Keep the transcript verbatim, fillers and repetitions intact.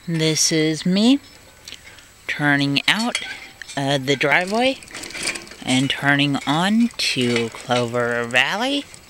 This is me turning out uh, the driveway and turning on to Clover Valley.